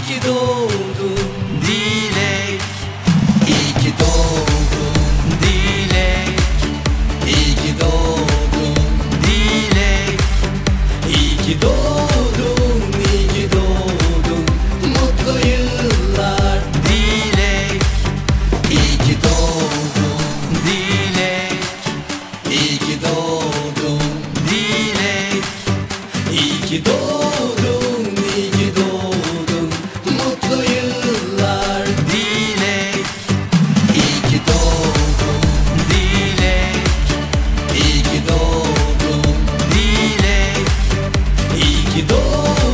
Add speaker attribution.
Speaker 1: ki doğdun Dilek, iyi ki doğdun Dilek, iyi ki doğdun Dilek, iyi ki doğdun, iyi ki doğdun, mutlu yıllar Dilek, iyi ki doğdun Dilek, iyi ki doğdun Dilek, iyi ki doğdun, iyi ki doğdun, mutlu yıllar Dilek, iyi ki doğdun Dilek, iyi ki doğdun Dilek, iyi ki doğdun.